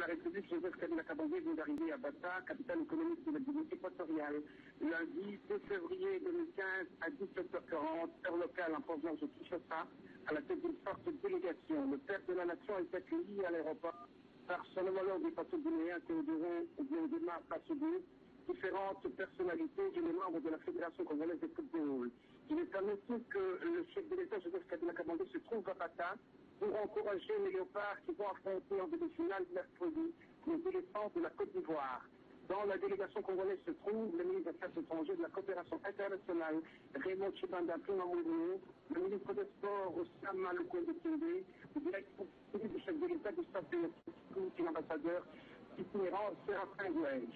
République, Joseph Kabila Kabange, vient d'arriver à Bata, capitale économique de la Guinée équatoriale, lundi 2 février 2015 à 17h40, heure locale en provenance de Kinshasa, à la tête d'une forte délégation. Le père de la nation est accueilli à l'aéroport par son homologue équato-guinéen Théodora Passodou, différentes personnalités et les membres de la Fédération congolaise de football. Il est annoncé que le chef de l'État, Joseph Kabila Kabange, se trouve à Bata pour encourager les léopards qui vont affronter en demi-finale mercredi les éléphants de la Côte d'Ivoire. Dans la délégation congolaise se trouve le ministre des Affaires étrangères de la coopération internationale, Raymond Chibanda Pumamounou, le ministre des Sports, Osama Lukwende Kinde, le directeur du chef de l'État, Gustave Pélosi, et l'ambassadeur itinérant Séraphin Gouège.